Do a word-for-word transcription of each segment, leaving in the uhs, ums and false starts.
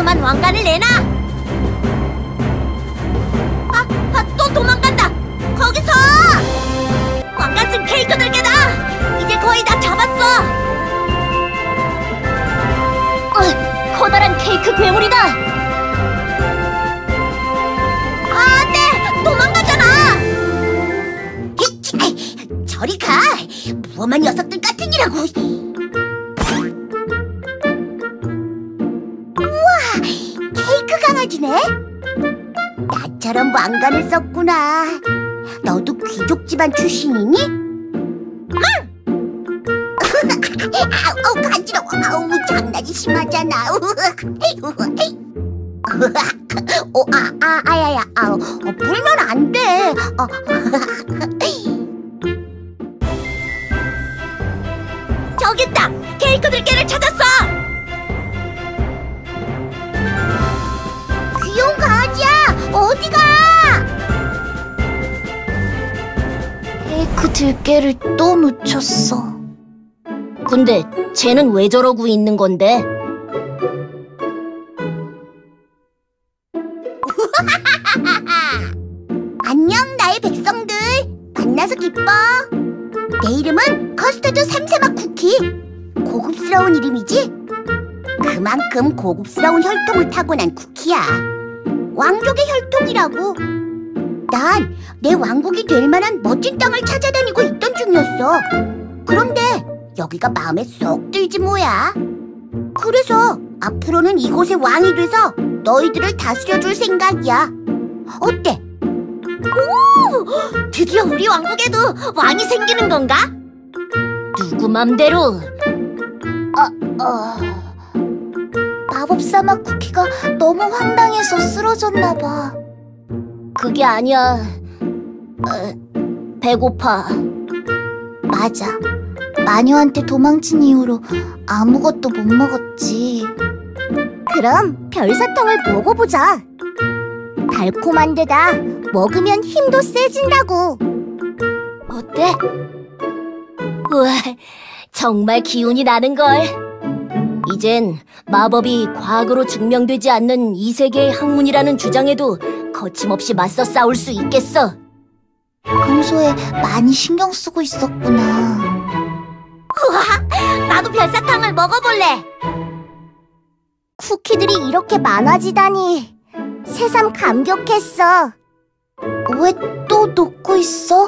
그만 왕관을 내놔! 아, 아, 또 도망간다! 거기서! 왕관 쓴 케이크 들개다! 이제 거의 다 잡았어! 어, 커다란 케이크 괴물이다! 아, 네! 도망가잖아! 이, 저리 가! 무엄한 녀석들 같으니라고! 우와! 케이크 강아지네? 나처럼 왕관을 썼구나. 너도 귀족 집안 출신이니? 응! 아우, 간지러워. 아우, 장난이 심하잖아. 어, 아, 아, 아야야. 아우, 어, 불면 안 돼. 어. 저기 있다! 케이크 들개를 찾았어! 귀여운 강아지야! 어디가! 케이크 들깨를 또 놓쳤어. 근데 쟤는 왜 저러고 있는 건데? 안녕, 나의 백성들. 만나서 기뻐. 내 이름은 커스터드 삼세맛 쿠키. 고급스러운 이름이지? 그만큼 고급스러운 혈통을 타고난 쿠키야. 왕족의 혈통이라고. 난 내 왕국이 될 만한 멋진 땅을 찾아다니고 있던 중이었어. 그런데 여기가 마음에 쏙 들지 뭐야. 그래서 앞으로는 이곳의 왕이 돼서 너희들을 다스려줄 생각이야. 어때? 오! 드디어 우리 왕국에도 왕이 생기는 건가? 누구 맘대로? 어, 어... 마법사 맛 쿠키가 너무 황당해서 쓰러졌나 봐. 그게 아니야. 어, 배고파. 맞아. 마녀한테 도망친 이후로 아무것도 못 먹었지. 그럼 별사탕을 먹어보자. 달콤한 데다 먹으면 힘도 세진다고. 어때? 우와, 정말 기운이 나는걸. 이젠 마법이 과거로 증명되지 않는 이 세계의 학문이라는 주장에도 거침없이 맞서 싸울 수 있겠어. 평소에 많이 신경 쓰고 있었구나. 우와, 나도 별사탕을 먹어볼래. 쿠키들이 이렇게 많아지다니 새삼 감격했어. 왜 또 녹고 있어?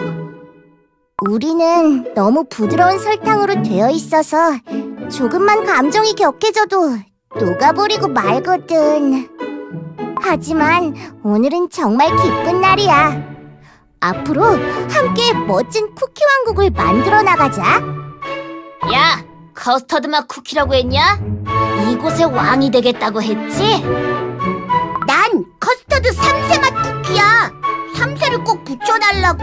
우리는 너무 부드러운 설탕으로 되어 있어서 조금만 감정이 격해져도 녹아버리고 말거든. 하지만 오늘은 정말 기쁜 날이야. 앞으로 함께 멋진 쿠키 왕국을 만들어 나가자. 야, 커스터드 맛 쿠키라고 했냐? 이곳의 왕이 되겠다고 했지? 난 커스터드 삼세 맛 쿠키야. 삼세를 꼭 붙여달라고.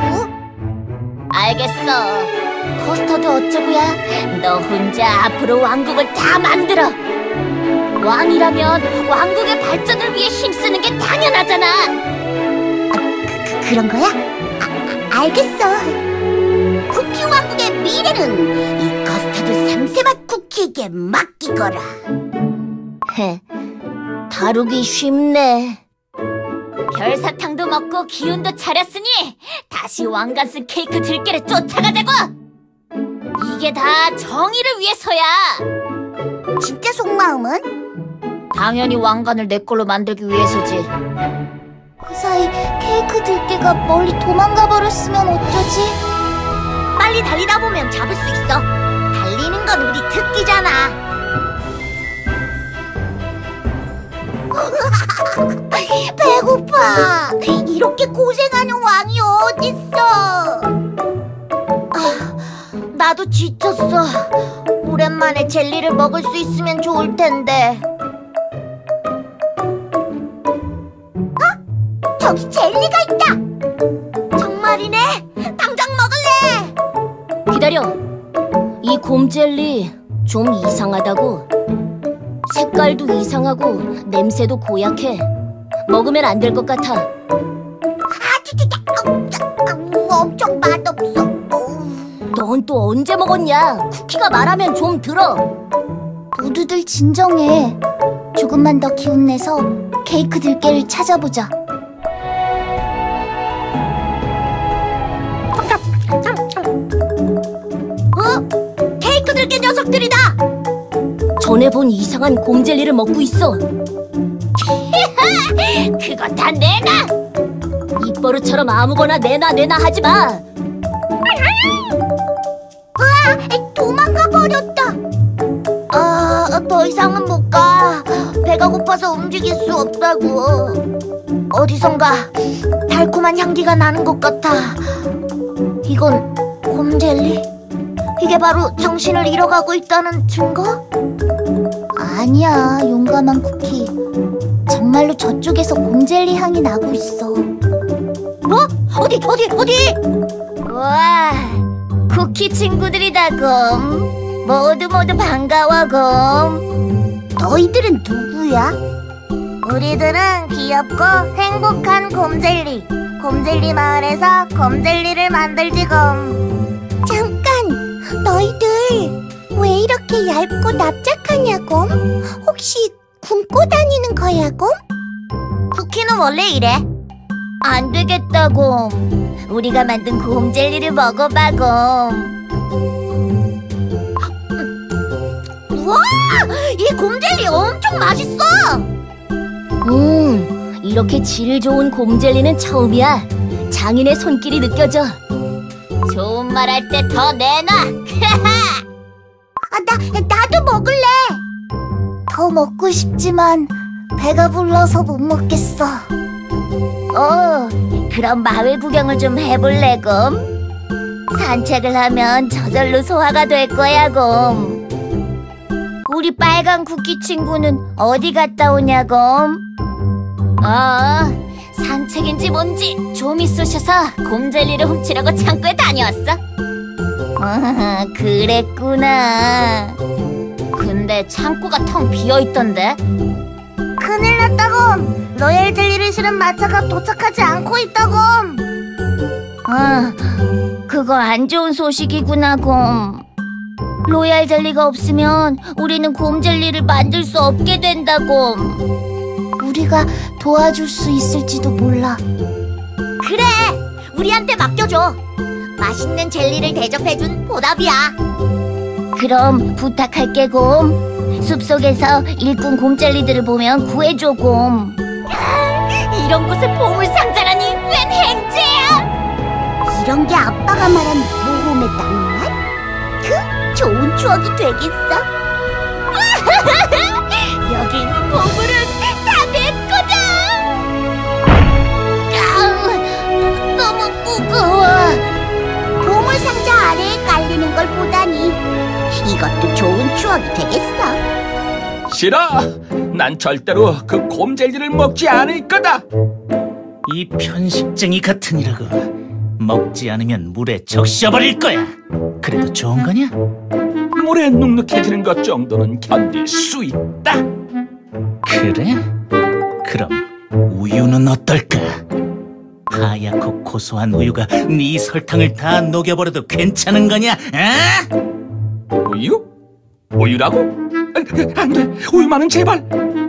알겠어. 커스터드 어쩌고야. 너 혼자 앞으로 왕국을 다 만들어. 왕이라면 왕국의 발전을 위해 힘쓰는 게 당연하잖아. 아, 그, 그, 그런 거야? 아, 알겠어. 쿠키 왕국의 미래는 이 커스터드 삼세 맛 쿠키에게 맡기거라. 헤, 다루기 쉽네. 별사탕도 먹고 기운도 차렸으니 다시 왕관 쓴 케이크 들깨를 쫓아가자고! 이게 다 정의를 위해서야! 진짜 속마음은? 당연히 왕관을 내 걸로 만들기 위해서지. 그 사이 케이크 들깨가 멀리 도망가 버렸으면 어쩌지? 빨리 달리다 보면 잡을 수 있어. 달리는 건 우리 특기잖아. 배고파. 이렇게 고생하는 왕이 어딨어? 아, 나도 지쳤어. 오랜만에 젤리를 먹을 수 있으면 좋을 텐데. 어? 저기 젤리가 있다. 정말이네. 당장 먹을래. 기다려. 이 곰젤리 좀 이상하다고. 색깔도 이상하고 냄새도 고약해. 먹으면 안 될 것 같아. 아, 진짜, 엄청 맛없어. 넌 또 언제 먹었냐? 쿠키가 말하면 좀 들어. 모두들 진정해. 조금 조금만 더 기운 내서 케이크 들깨를 찾아보자. 어? 케이크 들깨 녀석들이다! 전에 본 이상한 곰젤리를 먹고 있어. 그거 다 내놔! 입버릇처럼 아무거나 내놔 내놔 하지 마. 으아! 도망가 버렸다. 아, 더 이상은 못 가. 배가 고파서 움직일 수 없다고. 어디선가 달콤한 향기가 나는 것 같아. 이건 곰젤리? 이게 바로 정신을 잃어가고 있다는 증거? 아니야, 용감한 쿠키. 정말로 저쪽에서 곰젤리 향이 나고 있어. 뭐? 어디 어디 어디? 우와, 쿠키 친구들이다 곰. 모두 모두 반가워 곰. 너희들은 누구야? 우리들은 귀엽고 행복한 곰젤리. 곰젤리 마을에서 곰젤리를 만들지 곰. 잠깐, 너희들 왜 이렇게 얇고 납작하냐 곰? 혹시 굶고 다니는 거야 곰? 쿠키는 원래 이래. 안 되겠다 곰. 우리가 만든 곰젤리를 먹어봐 곰. 우와! 이 곰젤리 엄청 맛있어! 음, 이렇게 질 좋은 곰젤리는 처음이야. 장인의 손길이 느껴져. 좋은 말 할 때 더 내놔! 아, 나, 나도 먹을래. 더 먹고 싶지만 배가 불러서 못 먹겠어. 어, 그럼 마을 구경을 좀 해볼래 곰? 산책을 하면 저절로 소화가 될 거야 곰. 우리 빨간 쿠키 친구는 어디 갔다 오냐 곰? 어, 산책인지 뭔지 좀 있으셔서 곰젤리를 훔치려고 창고에 다녀왔어. 아, 그랬구나. 근데 창고가 텅 비어있던데? 큰일 났다 곰. 로얄 젤리를 실은 마차가 도착하지 않고 있다 곰. 아, 그거 안 좋은 소식이구나 곰. 로얄 젤리가 없으면 우리는 곰젤리를 만들 수 없게 된다 곰. 우리가 도와줄 수 있을지도 몰라. 그래, 우리한테 맡겨줘. 맛있는 젤리를 대접해준 보답이야. 그럼 부탁할게 곰. 숲속에서 일꾼 곰젤리들을 보면 구해줘 곰. 이런 곳에 보물상자라니 웬 행제야. 이런 게 아빠가 말한 모험의 낭만? 그 좋은 추억이 되겠어. 여기 있는 보물은 다 내 거다. 아, 너무 무거워. 보물 상자 아래에 깔리는 걸 보다니 이것도 좋은 추억이 되겠어. 싫어! 난 절대로 그 곰젤리를 먹지 않을 거다! 이 편식쟁이 같으니라고. 먹지 않으면 물에 적셔버릴 거야. 그래도 좋은 거냐? 물에 눅눅해지는 것 정도는 견딜 수 있다! 그래? 그럼 우유는 어떨까? 하얗고 고소한 우유가 네 설탕을 다 녹여버려도 괜찮은 거냐? 아? 우유? 우유라고? 아, 안 돼! 우유만은 제발!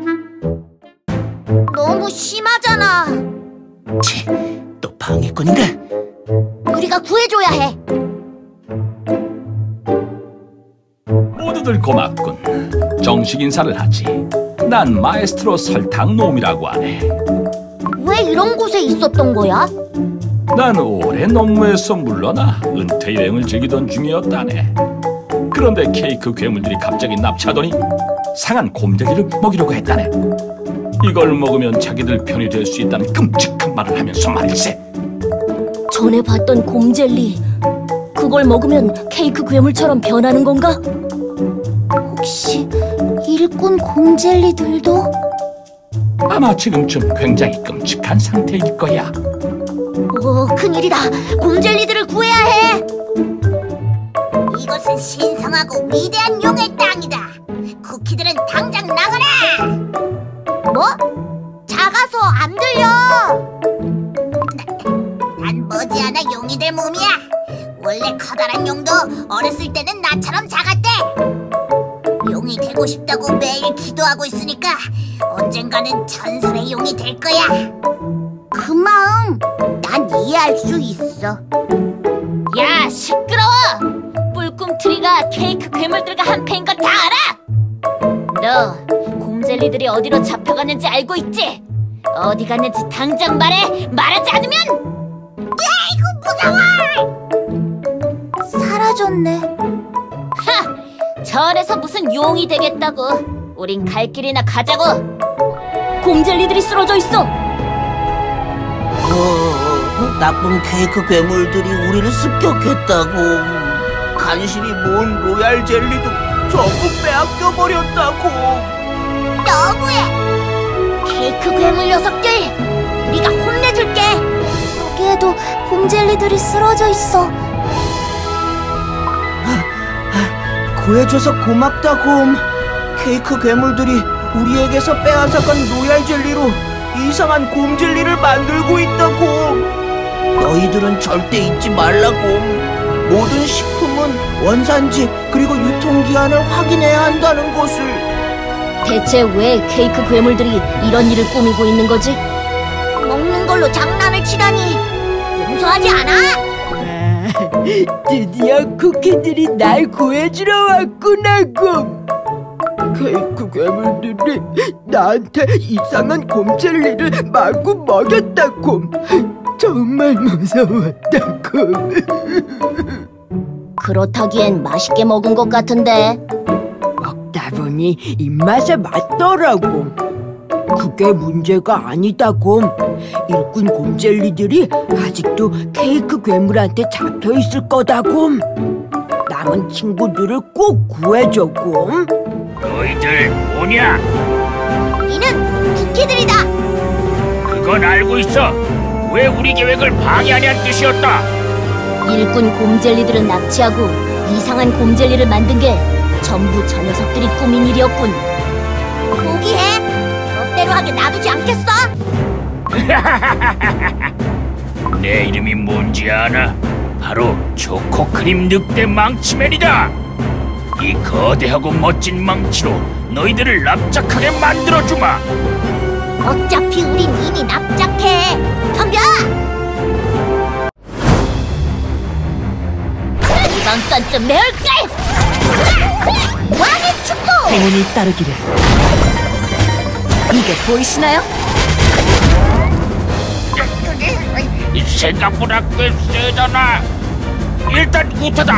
너무 심하잖아. 치, 또 방해꾼인가? 우리가 구해줘야 해. 모두들 고맙군. 정식 인사를 하지. 난 마에스트로 설탕놈이라고 하네. 왜 이런 곳에 있었던 거야? 난 오래 농무에서 물러나 은퇴 여행을 즐기던 중이었다네. 그런데 케이크 괴물들이 갑자기 납치하더니 상한 곰젤리를 먹이려고 했다네. 이걸 먹으면 자기들 편이 될 수 있다는 끔찍한 말을 하면서 말일세. 전에 봤던 곰젤리, 그걸 먹으면 케이크 괴물처럼 변하는 건가? 혹시 일꾼 곰젤리들도? 아마 지금쯤 굉장히 끔찍한 상태일 거야. 오, 큰일이다. 곰젤리들을 구해야 해. 이것은 신성하고 위대한 용의 땅이다. 쿠키들은 당장 나가라! 뭐? 작아서 안 들려. 난 머지않아 용이 될 몸이야. 원래 커다란 용도 어렸을 때는 나처럼 작았대. 용이 되고 되고 싶다고 매일 기도하고 있으니까 언젠가는 전설의 용이 될 거야. 그 마음 난 이해할 수 있어. 야, 시끄러워! 뿔꿈트리가 케이크 괴물들과 한패인 거 다 알아! 너 곰젤리들이 어디로 잡혀갔는지 알고 있지? 어디 갔는지 당장 말해! 말하지 않으면! 사라졌네. 하! 절에서 무슨 용이 되겠다고. 우린 갈 길이나 가자고. 곰젤리들이 쓰러져 있어. 어, 나쁜 케이크 괴물들이 우리를 습격했다고. 간신히 모은 로얄 젤리도 전부 빼앗겨 버렸다고. 너무해. 케이크 괴물 녀석들! 우리가 혼내줄게! 여기에도 곰젤리들이 쓰러져 있어. 구해줘서 고맙다, 곰. 케이크 괴물들이 우리에게서 빼앗아간 로얄 젤리로 이상한 곰 젤리를 만들고 있다, 곰. 너희들은 절대 잊지 말라, 곰. 모든 식품은 원산지 그리고 유통기한을 확인해야 한다는 것을. 대체 왜 케이크 괴물들이 이런 일을 꾸미고 있는 거지? 먹는 걸로 장난을 치다니 용서하지 않아. 드디어 쿠키들이 날 구해주러 왔구나, 곰. 케이크 괴물들이 나한테 이상한 곰젤리를 마구 먹였다, 곰. 정말 무서웠다, 곰. 그렇다기엔 맛있게 먹은 것 같은데. 먹다 보니 입맛에 맞더라고. 그게 문제가 아니다, 곰. 일꾼 곰젤리들이 아직도 케이크 괴물한테 잡혀있을 거다, 곰. 남은 친구들을 꼭 구해줘, 곰. 너희들 뭐냐? 우리는 쿠키들이다. 그건 알고 있어. 왜 우리 계획을 방해하냐는 뜻이었다. 일꾼 곰젤리들은 납치하고 이상한 곰젤리를 만든 게 전부 저 녀석들이 꾸민 일이었군. 포기해. 멋대로 하게 놔두지 않겠어. 내 이름이 뭔지 아나? 바로 초코크림 늑대 망치맨이다. 이 거대하고 멋진 망치로 너희들을 납작하게 만들어주마. 어차피 우린 이미 납작해. 덤벼. 이번 건 좀 매울걸! 왕의 축복. 행운이 따르기를. 이게 보이시나요? 생각보다 꽤 세잖아. 일단 우타다.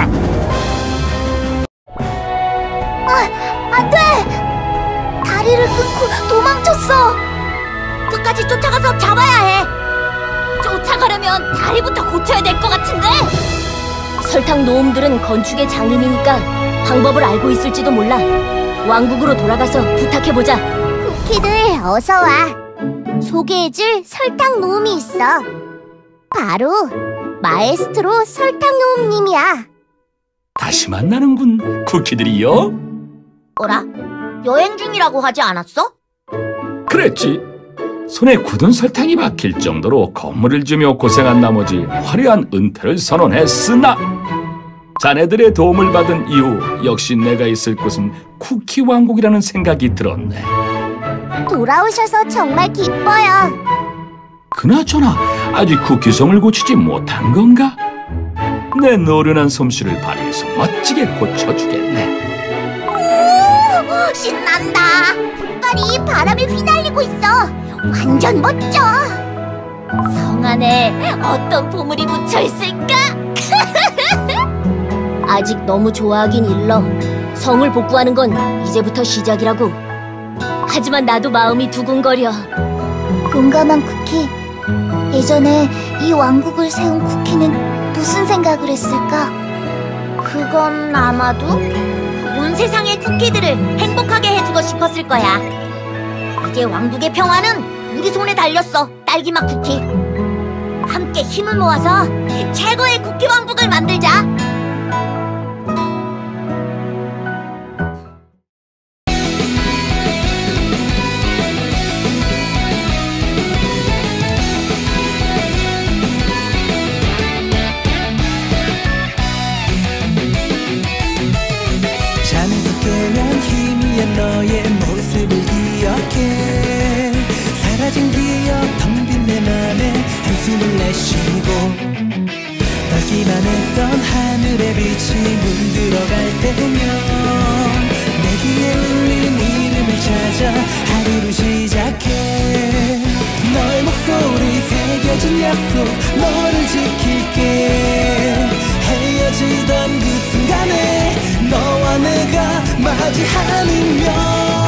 아, 안 돼. 다리를 끊고 도망쳤어. 끝까지 쫓아가서 잡아야 해. 쫓아가려면 다리부터 고쳐야 될 것 같은데? 설탕 노음들은 건축의 장인이니까 방법을 알고 있을지도 몰라. 왕국으로 돌아가서 부탁해보자. 쿠키들 어서 와. 소개해줄 설탕 노음이 있어. 바로 마에스트로 설탕 노음님이야. 다시 만나는군, 쿠키들이요. 어라? 여행 중이라고 하지 않았어? 그랬지. 손에 굳은 설탕이 박힐 정도로 건물을 지며 고생한 나머지 화려한 은퇴를 선언했으나 자네들의 도움을 받은 이후 역시 내가 있을 곳은 쿠키 왕국이라는 생각이 들었네. 돌아오셔서 정말 기뻐요. 그나저나 아직 쿠키성을 고치지 못한 건가? 내 노련한 솜씨를 발휘해서 멋지게 고쳐주겠네. 오, 신난다. 색깔이 바람에 휘날리고 있어. 완전 멋져. 성 안에 어떤 보물이 묻혀있을까? 아직 너무 좋아하긴 일러. 성을 복구하는 건 이제부터 시작이라고. 하지만 나도 마음이 두근거려. 용감한 쿠키. 예전에 이 왕국을 세운 쿠키는 무슨 생각을 했을까? 그건 아마도 온 세상의 쿠키들을 행복하게 해주고 싶었을 거야. 이제 왕국의 평화는 우리 손에 달렸어, 딸기맛 쿠키. 함께 힘을 모아서 최고의 쿠키 왕국을 만들자. 잠에서 깨면 희미한 되어 텅 빈 내 맘에 한숨을 내쉬고 닿기만 했던 하늘의 빛이 물들어갈 때면 내 귀에 울린 이름을 찾아 하루를 시작해. 너의 목소리 새겨진 약속 너를 지킬게. 헤어지던 그 순간에 너와 내가 맞이하는 명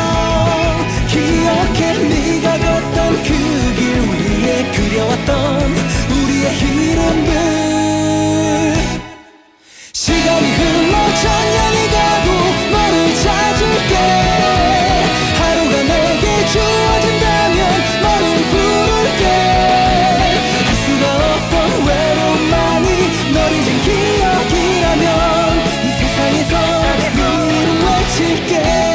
기억해. 네가 걷던 그 길 위에 그려왔던 우리의 이름들. 시간이 흘러 천년이 가도 너를 찾을게. 하루가 내게 주어진다면 너를 부를게. 할 수가 없던 외로움만이 널 잊은 기억이라면 이 세상에서 네 이름 외칠게.